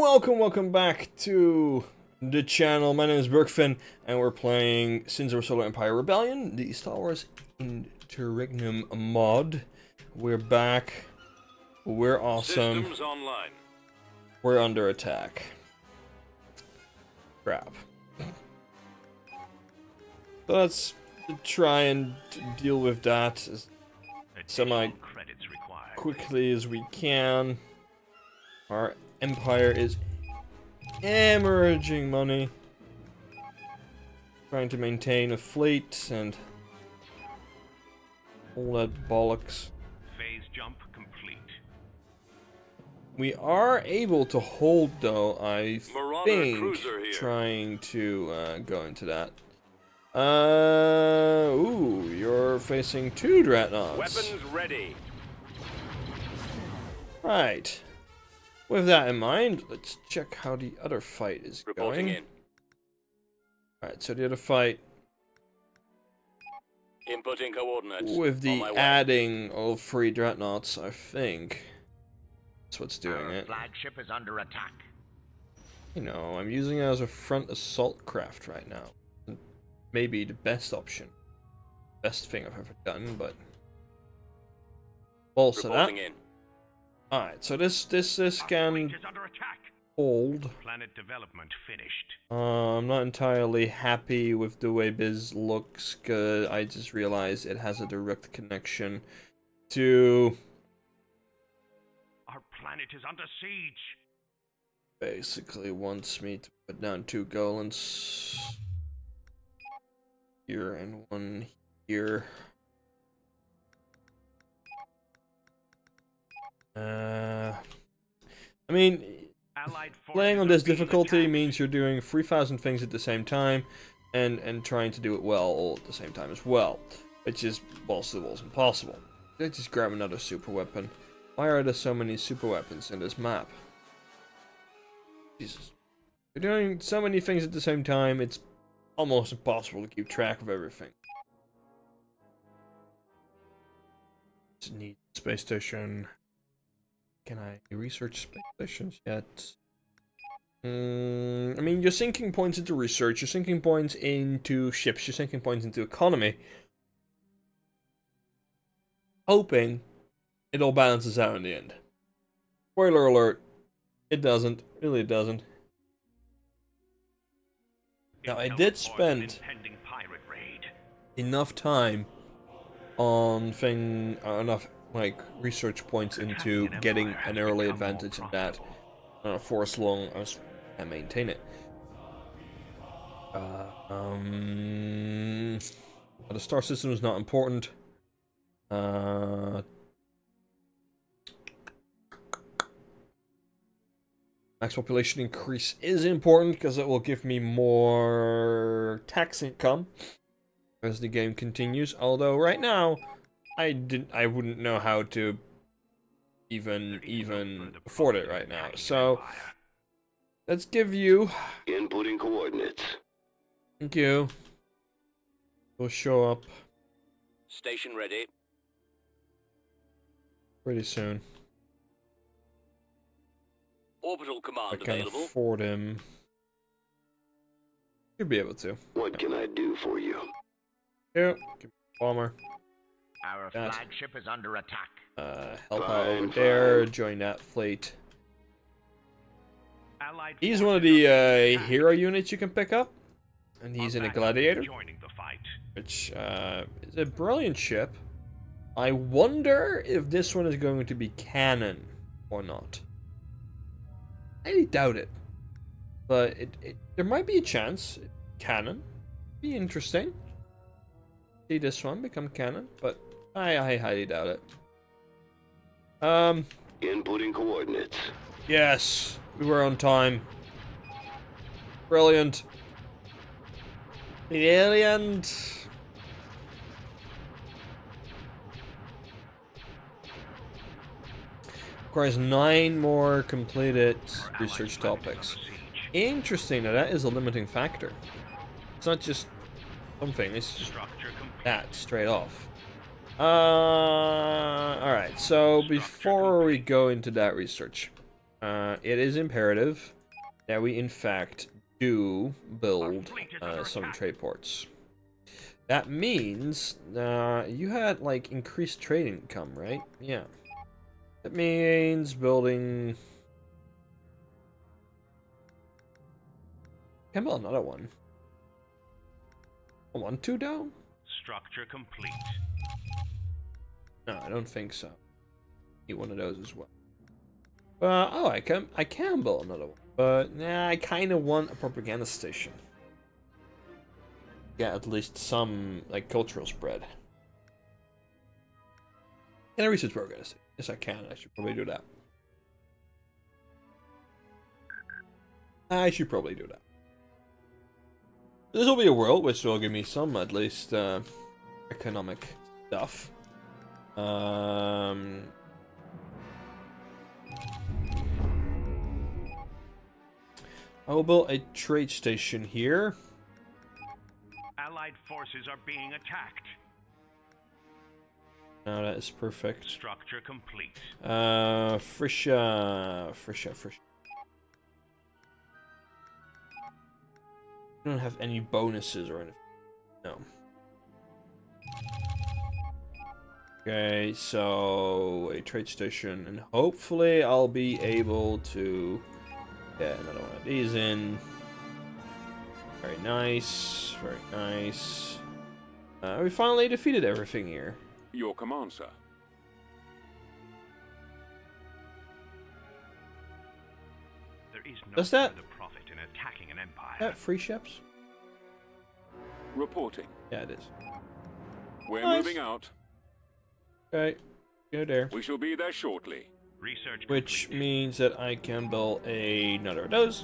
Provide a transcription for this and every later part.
welcome back to the channel. My name is Bergfinn, and we're playing Sins of Solar Empire Rebellion, the Starwars Interregnum mod. We're back. We're awesome. Systems online. We're under attack. Crap. So let's try and deal with that as quickly as we can. Our empire is hemorrhaging money, trying to maintain a fleet and all that bollocks. Phase jump complete. We are able to hold, though, I Marauder think, cruiser here. trying to go into that. Ooh, you're facing 2 dreadnoughts. Weapons ready. Right. With that in mind, let's check how the other fight is Reporting going. in. Alright, so the other fight, Inputting coordinates. with On the my way. adding of 3 dreadnoughts, I think that's what's doing Our it. flagship is under attack. You know, I'm using it as a front assault craft right now. Maybe the best option. Best thing I've ever done, but also that. Reporting in. Alright, so this Fleet can is under attack. hold. Planet development finished. I'm not entirely happy with the way Biz looks, cause I just realized it has a direct connection to Our planet is under siege. basically wants me to put down 2 golems here and 1 here. I mean, Allied playing forces on this are being difficulty attacked. means you're doing 3,000 things at the same time, and trying to do it well all at the same time as well, which is balls to the walls impossible. Let's just grab another super weapon. Why are there so many super weapons in this map? Jesus. You're doing so many things at the same time, it's almost impossible to keep track of everything. Just need space station. Can I research space stations yet? I mean, you're sinking points into research, you're sinking points into ships, you're sinking points into economy. Hoping it all balances out in the end. Spoiler alert, it doesn't. Really, it doesn't. Now, I Intel did reports an spend impending pirate raid. enough time on enough like research points into getting an early advantage in that for as long as I maintain it. The star system is not important. Max population increase is important because it will give me more tax income as the game continues. Although right now, I wouldn't know how to even afford it right now. So let's give you. Inputting coordinates. Thank you. We'll show up Station ready. pretty soon. Orbital I command can available. afford him. You'll be able to. What can I do for you? Yeah, give me a bomber. Our That. flagship is under attack. Help out over there. Join that fleet. Allied He's forces one of are being the attacked. hero units you can pick up, and he's Our in a backup is gladiator, joining the fight. which is a brilliant ship. I wonder if this one is going to be canon or not. I doubt it, but there might be a chance. Canon, be interesting. See this one become canon, but I highly doubt it. Inputting coordinates. Yes, we were on time. Brilliant. Brilliant. Requires 9 more completed Our research allied planet is topics. under siege. Interesting, now that is a limiting factor. It's not just something, it's just Structure complete. that straight off. Alright, so before we go into that research, it is imperative that we in fact do build some trade ports. That means you had like increased trade income, right? Yeah. That means building. Can build another one. I want to down? Structure complete. No, I don't think so. Need one of those as well. Oh, I can build another one, but nah, I kind of want a propaganda station. Yeah, at least some like cultural spread. Can I research propaganda station? Yes, I can. I should probably do that. I should probably do that. This will be a world which will give me some, at least, economic stuff. I will build a trade station here. Allied forces are being attacked. No, that is perfect. Structure complete. Frisha. I don't have any bonuses or anything. No. Okay, so a trade station, and hopefully I'll be able to get another one of these in. Very nice, very nice. We finally defeated everything here. Your command, sir. There is no Does that- further profit in attacking an empire. Is that free ships? Reporting. Yeah, it is. We're Nice. moving out. Okay, go there. We shall be there shortly. Research Which complete. means that I can build another of those.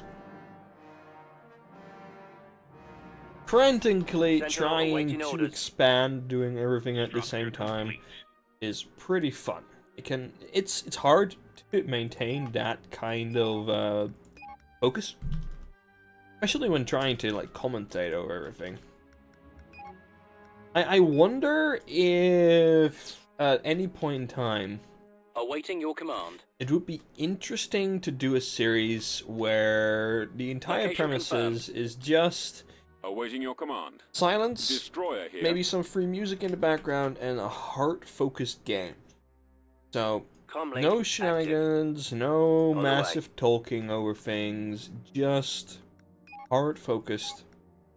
Frantically Sentinel trying awaiting to orders. expand, doing everything at the same Structure time complete. is pretty fun. It's hard to maintain that kind of focus, especially when trying to like commentate over everything. I wonder if at any point in time Awaiting your command. it would be interesting to do a series where the entire Location premises is just Awaiting your command. silence, Destroyer here. maybe some free music in the background, and a heart-focused game. So, Comlink no active. shenanigans, no On the massive talking over things, just heart-focused.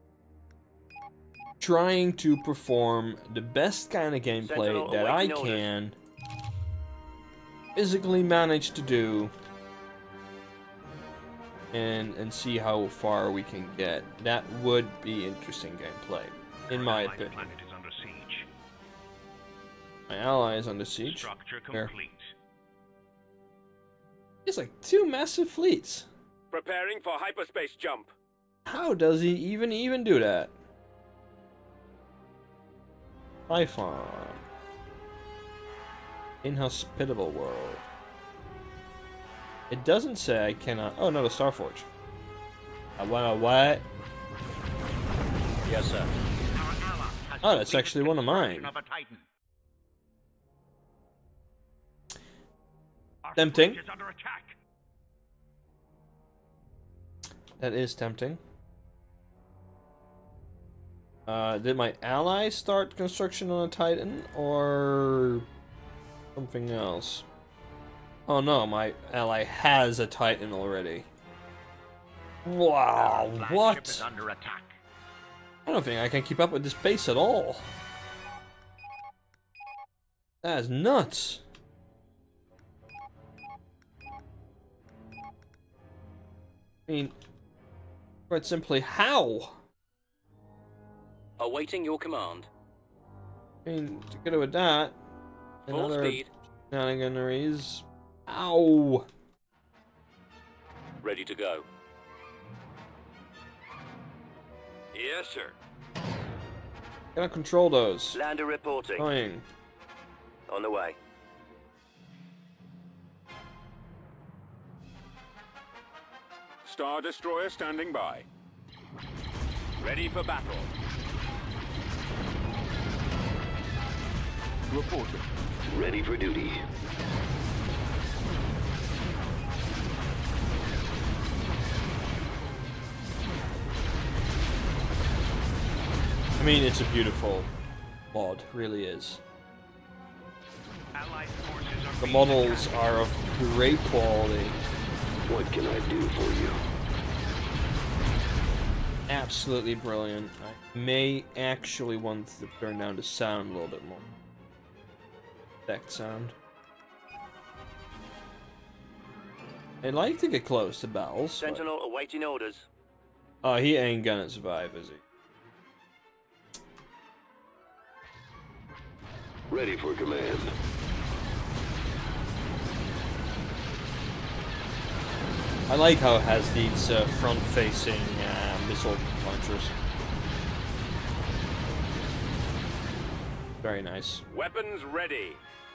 Trying to perform the best kind of gameplay Sentinel that I awaiting orders. can physically manage to do, and see how far we can get. That would be interesting gameplay, in my Allied opinion. planet is under siege. My ally is under siege. Structure There. complete. It's like 2 massive fleets. Preparing for hyperspace jump. How does he even do that? Typhon. Inhospitable world. It doesn't say I cannot. Oh no, the Starforge. I want what? Yes, sir. Our ally has Oh, that's completed actually one of mine. construction of a Titan. Our Tempting. fleet is under attack. That is tempting. Did my ally start construction on a Titan or something else? Oh no, my ally has a Titan already. Wow, Our flagship what? is under attack. I don't think I can keep up with this pace at all. That is nuts. I mean, quite simply, how? Awaiting your command. I mean, together with that, Full another speed. shenanigans. Ow! Ready to go. Yes, sir. Cannot control those. Lander reporting. Annoying. On the way. Star Destroyer standing by. Ready for battle. Reporting. Ready for duty. mean, it's a beautiful mod, really is. Allied forces are The being models attacked. are of great quality. What can I do for you? Absolutely brilliant. I may actually want to turn down the sound a little bit more. Effect sound. I'd like to get close to battles. Sentinel awaiting orders. Oh, he ain't gonna survive, is he? Ready for command. I like how it has these front-facing missile launchers. Very nice. Weapons ready.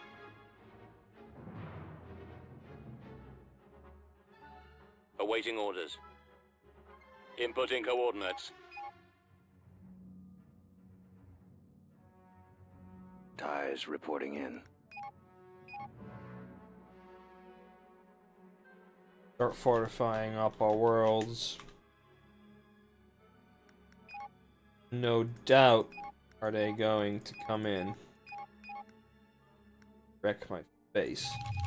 Awaiting orders. Inputting coordinates. TIEs reporting in. Start fortifying up our worlds. No doubt are they going to come in. Wreck my face.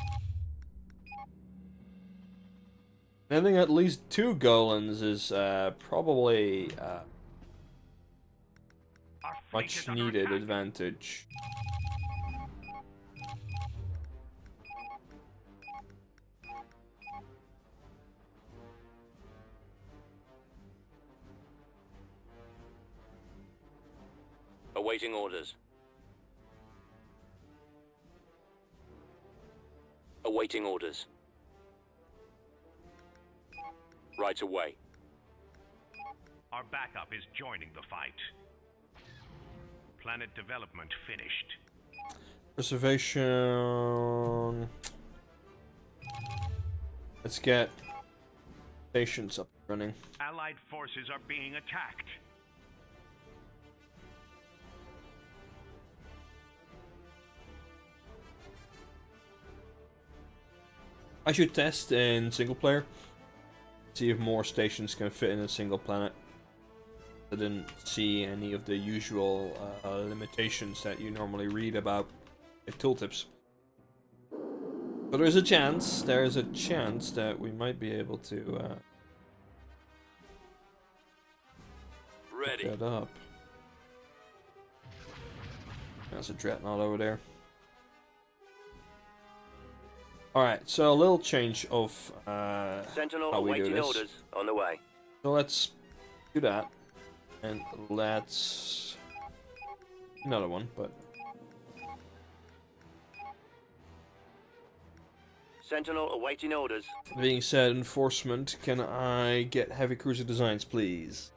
Having at least 2 Golans is probably Our fleet much is under needed attack. advantage. Awaiting orders. Awaiting orders. Right away. Our backup is joining the fight. Planet development finished. Preservation. Let's get stations up and running. Allied forces are being attacked. I should test in single player. See if more stations can fit in a single planet. I didn't see any of the usual limitations that you normally read about in tooltips. But there's a chance that we might be able to pick Ready. that up. That's a dreadnought over there. Alright, so a little change of Sentinel how we do awaiting this. orders. On the way. So let's do that. And let's... another one, but... Sentinel awaiting orders. being said, enforcement, can I get heavy cruiser designs, please?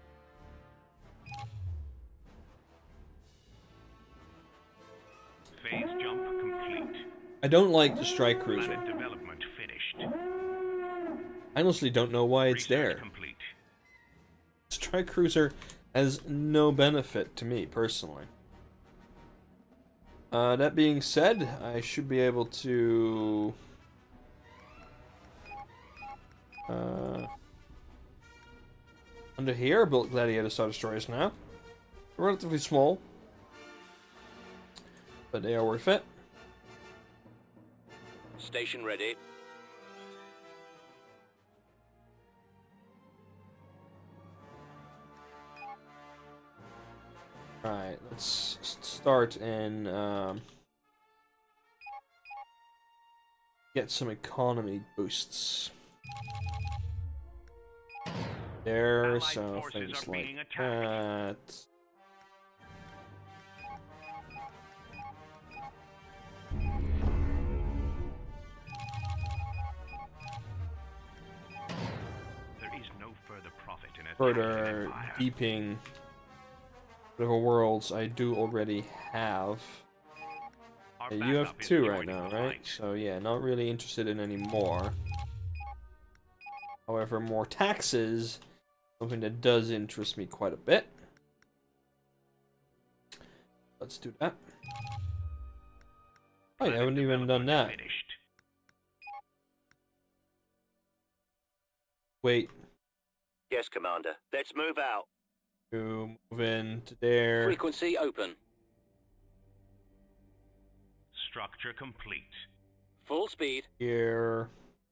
Phase jump complete. I don't like the strike cruiser. Planet development finished. I honestly don't know why it's Research there. complete. Strike cruiser has no benefit to me, personally. That being said, I should be able to... under here, built Gladiator Star Destroyers now. Relatively small, but they are worth it. Station ready. Alright, let's start and get some economy boosts. There, Allied so forces things are like being attacked. that. There is no further profit in attacking Further an empire. deeping whatever worlds I do already have. Our Yeah, you have backup is 2 right joining now, the right? fight. So yeah, not really interested in any more. However, more taxes, something that does interest me quite a bit. Let's do that. Oh, I Planet haven't even done that. development finished. Wait, Yes, Commander. Let's move out. to move in to there. Frequency open. Structure complete. Full speed. Here.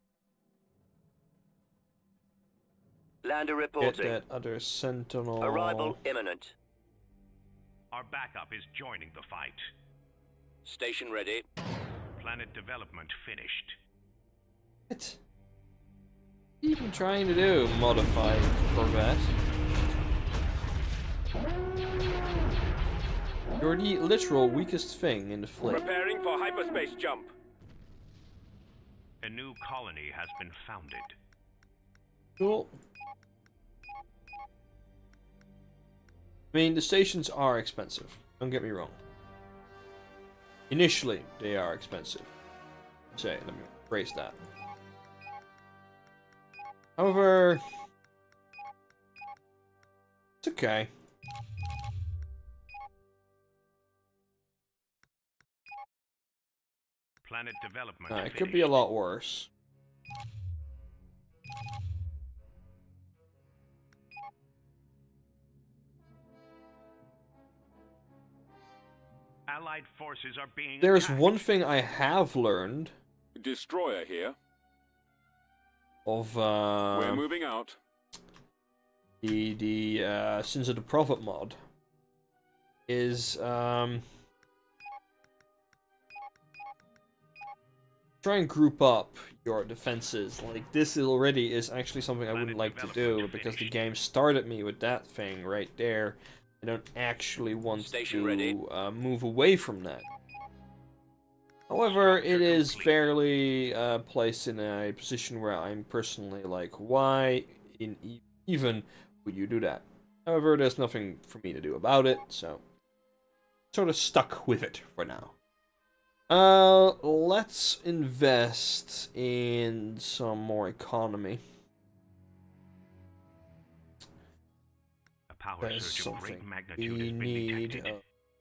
Lander Get reporting. that other sentinel. Arrival imminent. Our backup is joining the fight. Station ready. Planet development finished. What? What are you even trying to do? Modify Corvette. You're the literal weakest thing in the fleet. Preparing for hyperspace jump. A new colony has been founded. Cool. I mean, the stations are expensive. Don't get me wrong. Initially, they are expensive. Say, let me phrase that. However, it's okay. Planet development It finished. could be a lot worse. Allied forces are being There's attacked. one thing I have learned Destroyer here. of We're moving out. the Sins of the Prophet mod is try and group up your defenses. Like, this already is actually something I wouldn't like to do because the game started me with that thing right there. I don't actually want Station to ready. move away from that. However, it is fairly placed in a position where I'm personally like, why even would you do that? However, there's nothing for me to do about it, so sort of stuck with it for now. Let's invest in some more economy. A power There's surge of great something magnitude we has been need. detected.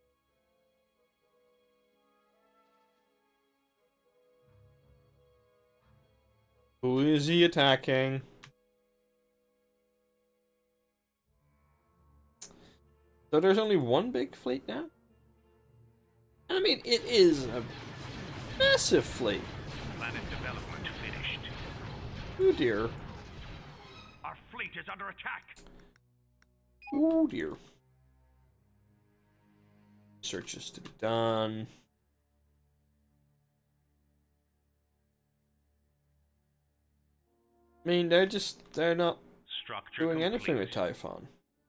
Who is he attacking? So there's only one big fleet now? I mean, it is a massive fleet. Planet development finished. Oh dear. Our fleet is under attack. Oh dear. Searches to be done. I mean, they're not Structure doing complete. anything with Typhon.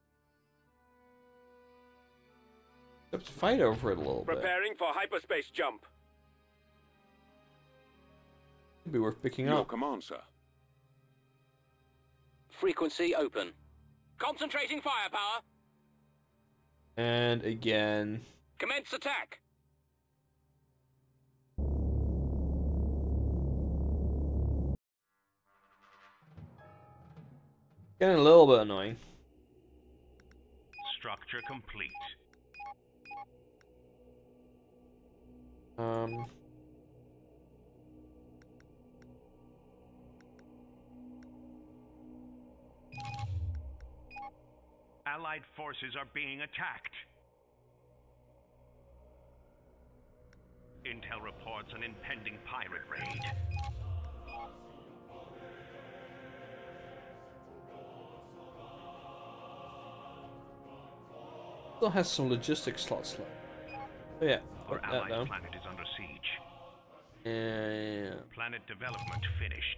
Except fight over it a little bit. Preparing for hyperspace jump. Could be worth picking Your up. command, sir. Frequency open. Concentrating firepower. And again. Commence attack. Getting a little bit annoying. Structure complete. Allied forces are being attacked. Intel reports an impending pirate raid. Still has some logistics slots left. Oh yeah, Our put that allied down. planet is under siege. Yeah. Planet development finished.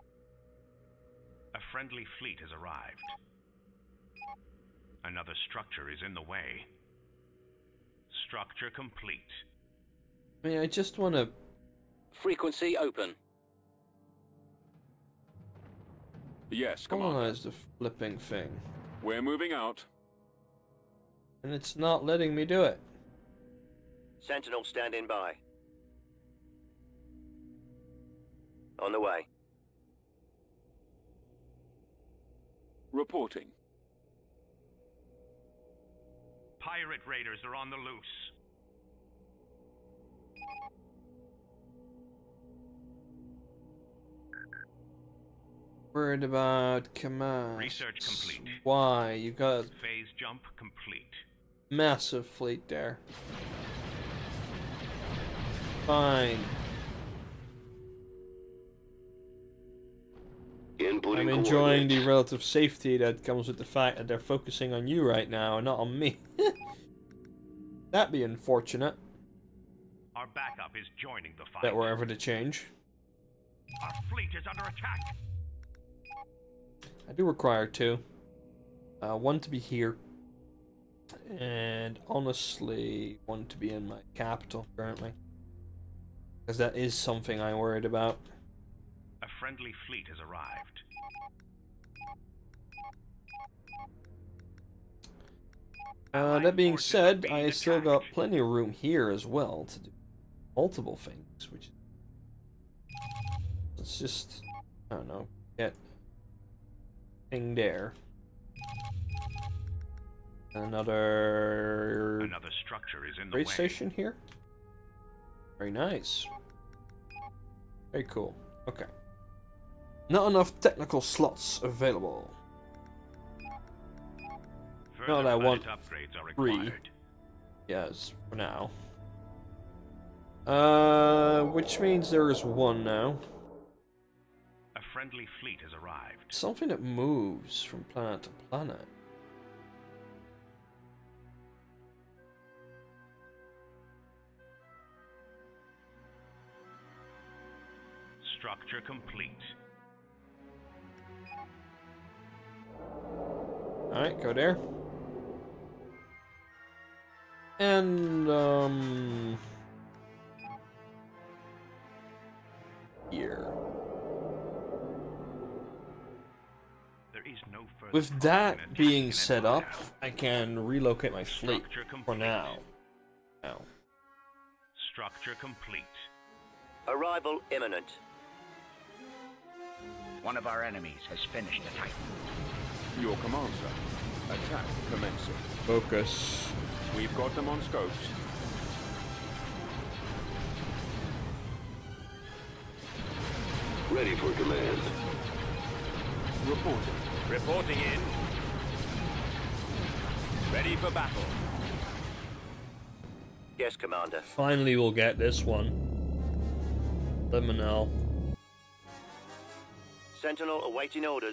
A friendly fleet has arrived. Another structure is in the way. Structure complete. I mean, I just want to. Frequency open. Yes, Commander. Colonize the flipping thing. We're moving out. And it's not letting me do it. Sentinel standing by. On the way. Reporting. Pirate raiders are on the loose. Worried about command. Research complete. Why? You got a Phase jump complete. massive fleet there. Fine. I'm enjoying the relative safety that comes with the fact that they're focusing on you right now and not on me. That'd be unfortunate. Our backup is joining the fight. That were ever to change. Our fleet is under attack. I do require two. One to be here. And honestly, one to be in my capital currently. Because that is something I'm worried about. A friendly fleet has arrived. That being said, I still got plenty of room here as well to do multiple things, which let's just, I don't know, get thing there. Another structure is in the trade way. station here. Very nice. Very cool. Okay. Not enough technical slots available. Further No, I want upgrades are 3. required. Yes, for now. Which means there is 1 now. A friendly fleet has arrived. Something that moves from planet to planet. Structure complete. Alright, go there. And, here. There is no further With progress that in being attacking set an up, empire. I can relocate my fleet Structure for complete. now. Structure complete. Arrival imminent. One of our enemies has finished a Titan. Your command, sir. Attack commencing. Focus. We've got them on scopes. Ready for command. Reporting. Reporting in. Ready for battle. Yes, Commander. Finally, we'll get this one. Liminal. Sentinel awaiting orders.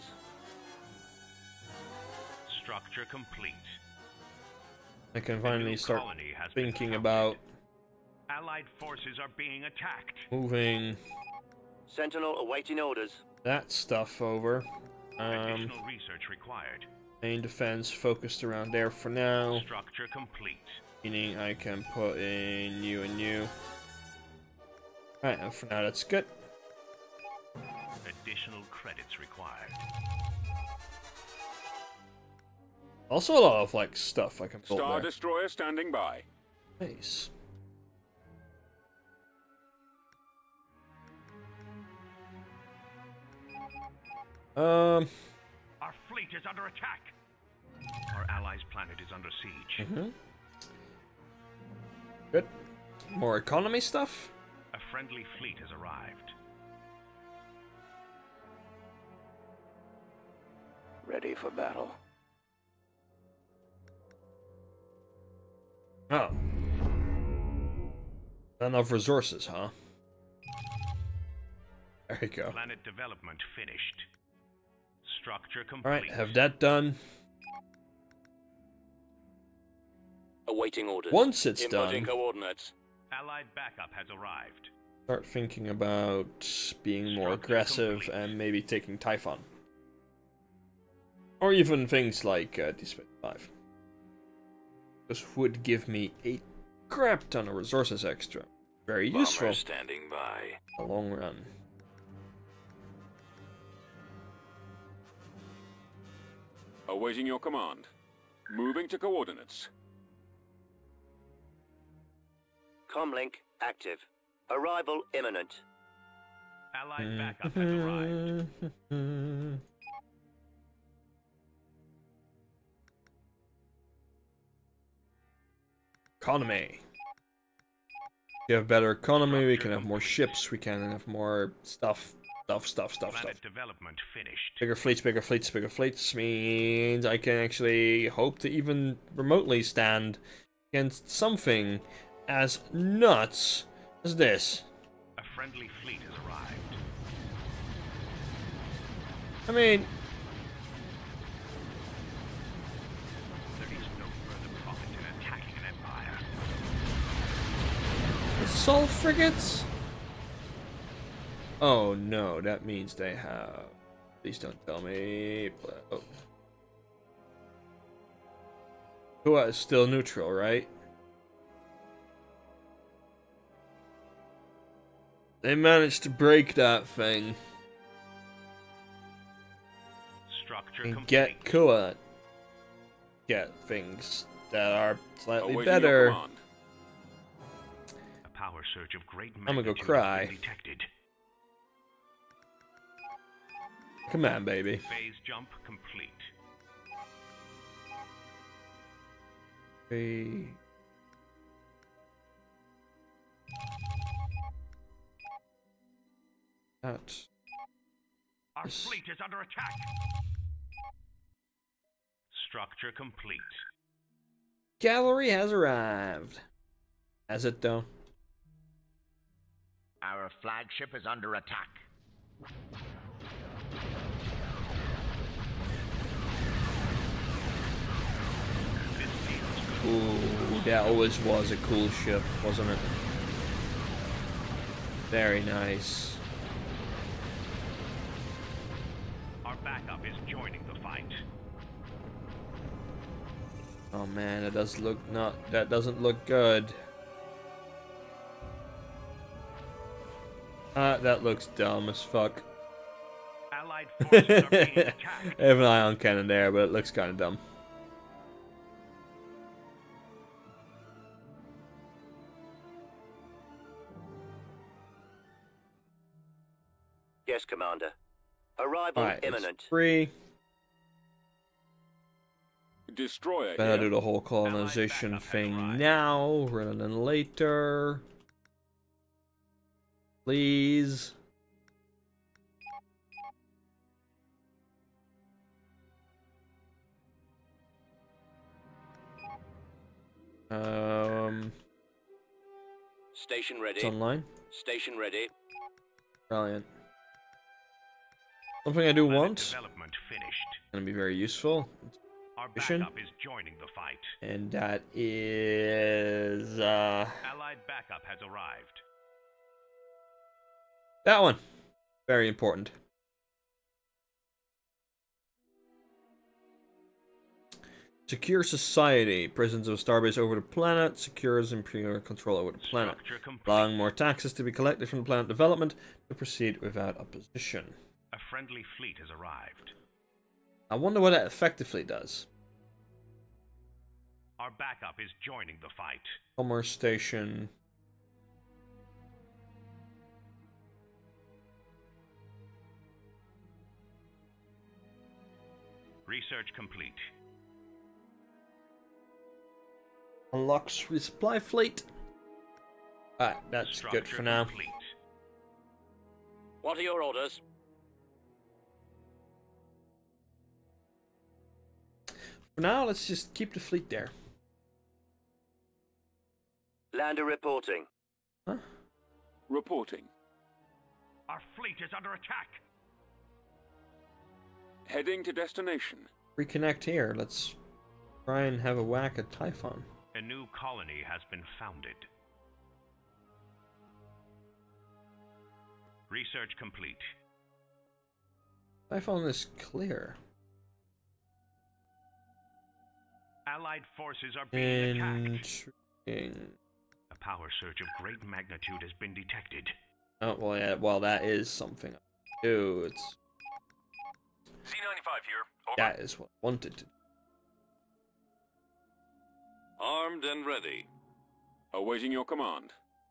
Structure complete. I can A finally new start colony has been thinking founded. about Allied forces are being attacked. moving Sentinel awaiting orders. that stuff over. Additional research required. Main defense focused around there for now. Structure complete. Meaning I can put in you and you. Alright, and for now that's good. Additional credits required. Also a lot of like stuff I can build Star there. Destroyer standing by. Nice. Our fleet is under attack. Our allies' planet is under siege. Good. More economy stuff? A friendly fleet has arrived. Ready for battle. Oh. Not enough resources, huh? There you go. Planet development finished. Structure complete. Alright, have that done. Awaiting orders. Once it's Inputting done, coordinates. Allied backup has arrived. start thinking about being more aggressive and maybe taking Typhon. Or even things like Deep Space 5. This would give me a crap ton of resources extra. Very useful in standing by. the long run. Awaiting your command. Moving to coordinates. Comlink active. Arrival imminent. Allied backup has arrived. Economy. We have better economy, we can have more ships, we can have more stuff. Stuff. Planet development finished. Bigger fleets means I can actually hope to even remotely stand against something as nuts as this. A friendly fleet has arrived. I mean, There is no further profit in attacking an empire. assault frigates? Oh no, that means they have... Please don't tell me... Oh. Kua is still neutral, right? They managed to break that thing Structure and complete. get Kua. Get things that are slightly Awaiting your better. command. A power surge of great gonna go magnitude has cry. been detected. Come on, baby. Phase jump complete. Hey. That. Our Yes. fleet is under attack. Structure complete. Cavalry has arrived. Has it though? Our flagship is under attack. This feels good. Ooh, that always was a cool ship, wasn't it? Very nice. Our backup is joining the fight. Oh man, that does look not. That doesn't look good. That looks dumb as fuck. Allied I forces are being attacked. have an ion cannon there, but it looks kind of dumb. Yes, Commander. Arrival Alright, imminent. it's free. Destroyer Better do here. the whole colonization backup has thing arrived. now rather than later. Please. Station It's ready. online. Station ready. Brilliant. Something I do Planet want, development finished. gonna be very useful, Our Mission. backup is joining the fight. and that is Allied backup has arrived. that one. Very important. Secure society. Prisons of Starbase over the planet. Secures imperial control over the planet. Structure complete. Allowing more taxes to be collected from the planet development to proceed without opposition. A friendly fleet has arrived. I wonder what that effectively does. Our backup is joining the fight. Commerce station. Research complete. Unlocks resupply fleet. Alright, that's Structure good for now. complete. What are your orders? For now, let's just keep the fleet there. Lander reporting. Huh? Reporting. Our fleet is under attack. Heading to destination. Reconnect here. Let's try and have a whack at Typhon. A new colony has been founded. Research complete. Typhon is clear. Allied forces are being attacked. Intriguing. A power surge of great magnitude has been detected. Oh, well, yeah, well, that is something I do. It's C-95 here. that is what I wanted to do. Armed and ready. Awaiting your command.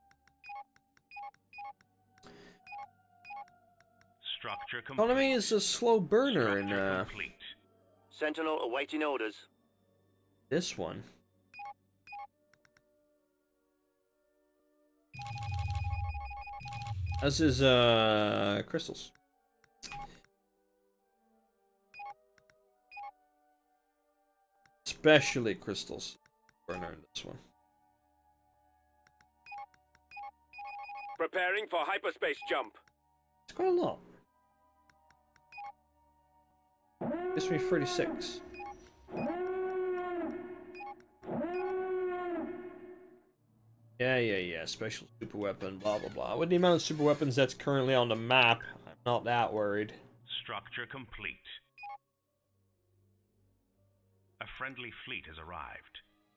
Structure complete. Economy is a slow burner in Structure complete. Sentinel awaiting orders. this one. As is crystals. especially crystals burner in this one. Preparing for hyperspace jump. It's quite a lot. Gives me 36. Yeah. Special super weapon, blah blah blah. With the amount of super weapons that's currently on the map, I'm not that worried. Structure complete. A friendly fleet has arrived.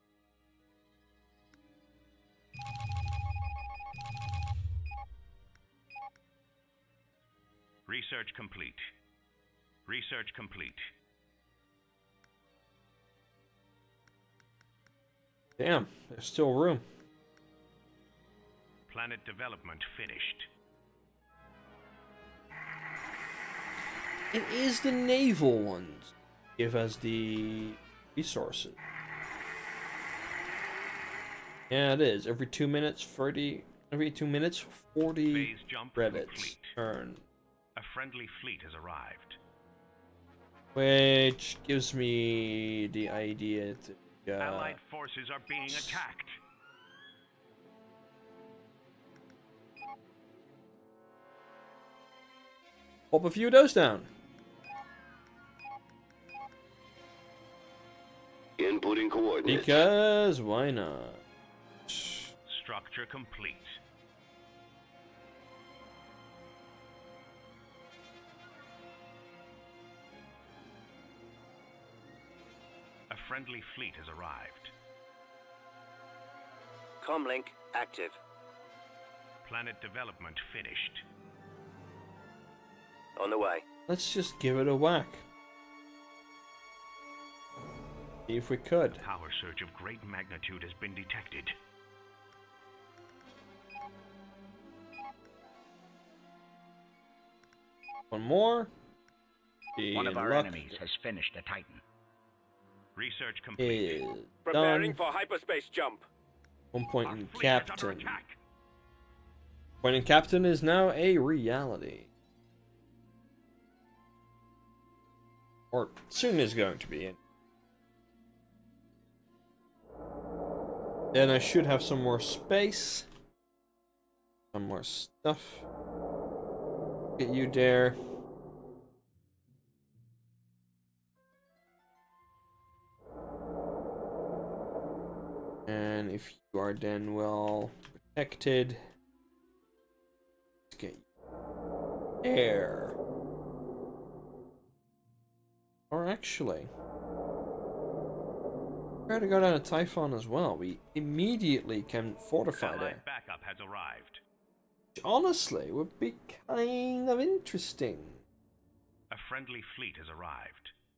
Research complete. Research complete. Damn, there's still room. Planet development finished. It is the naval ones give us the resources. Yeah, it is. Every 2 minutes, 40. Every 2 minutes, 40 Phase jump credits complete. earned. A friendly fleet has arrived. Which gives me the idea to... Allied forces are being attacked. pop a few of those down. Inputting coordinates. Because why not? Structure complete. A friendly fleet has arrived. Comlink active. Planet development finished. On the way. Let's just give it a whack. See if we could. A power surge of great magnitude has been detected. One more. One of our luck enemies has finished a Titan. Research complete. is Preparing done. for hyperspace jump. 1 point Our in fleet is under captain. attack. Point in captain is now a reality. Or soon is going to be. Then I should have some more space. Some more stuff. Get you there. And if you are then well protected, let's get you there. Or actually, try to go down a Typhon as well. We immediately can fortify there. Allied backup has arrived. Which honestly would be kind of interesting. A friendly fleet has arrived.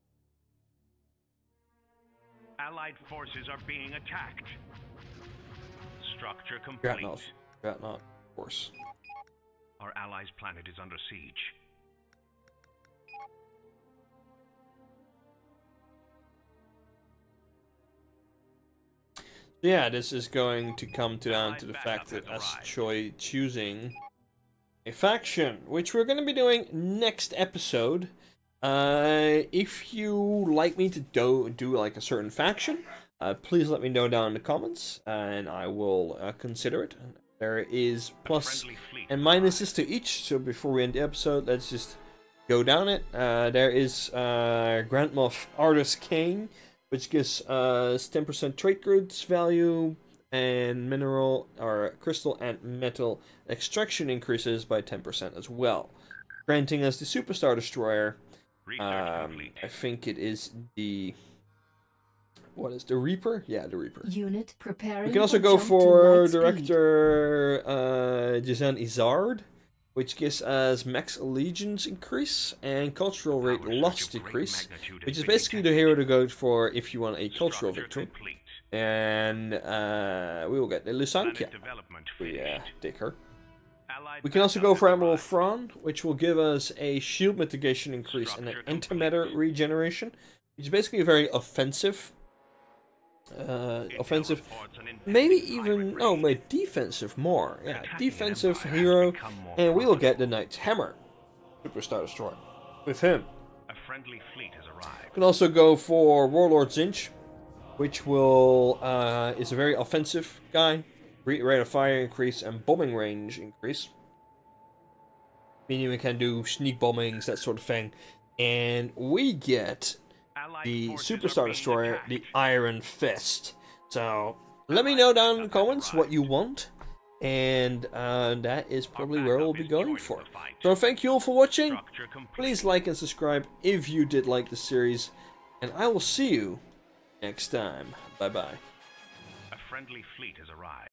Allied forces are being attacked. Structure complete. Dreadnought, of course. Our allies' planet is under siege. Yeah, this is going to come down to the Allied fact backup that has us arrived. choosing a faction, which we're going to be doing next episode. If you like me to do like a certain faction, please let me know down in the comments, and I will consider it. There is plus and minuses to each, so before we end the episode, let's just go down it. There is Grand Moff Artus Kane, which gives us 10% trait goods value and mineral or crystal and metal extraction increases by 10% as well, granting us the Superstar Destroyer. I think it is the... What is the Reaper? Yeah, the Reaper. Unit preparing. We can also go for Director Jazan Izard, which gives us max allegiance increase and cultural rate loss decrease, which is basically the hero to go for if you want a cultural victory. And we will get the Lusankia. Yeah, take her. We can also go for Admiral Thrawn, which will give us a shield mitigation increase and an antimatter regeneration, which is basically a very offensive, maybe even, defensive more. Yeah, defensive hero, and we will get the Knight's Hammer, Superstar Destroyer, with him. A friendly fleet has arrived. We can also go for Warlord Zinch, which will is a very offensive guy. Rate of fire increase and bombing range increase. Meaning we can do sneak bombings, that sort of thing. And we get the Superstar Destroyer, the Iron Fist. So let me know down in the comments what you want. And that is probably where we'll be going for. So thank you all for watching. Please like and subscribe if you did like the series. And I will see you next time. Bye-bye. A friendly fleet has arrived.